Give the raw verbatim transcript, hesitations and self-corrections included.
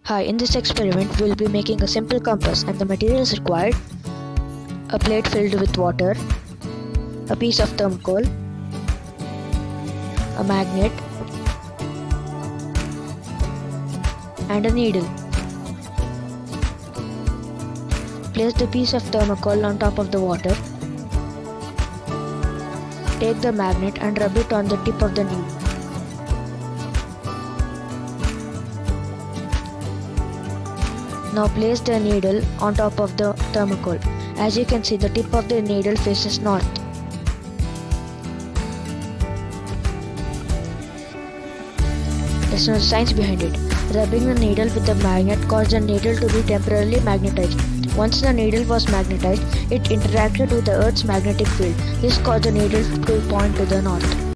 Hi, in this experiment we will be making a simple compass, and the materials required: a plate filled with water, a piece of thermocol, a magnet, and a needle. Place the piece of thermocol on top of the water. Take the magnet and rub it on the tip of the needle. Now place the needle on top of the thermocol. As you can see, the tip of the needle faces north. There's no science behind it. Rubbing the needle with the magnet caused the needle to be temporarily magnetized. Once the needle was magnetized, it interacted with the Earth's magnetic field. This caused the needle to point to the north.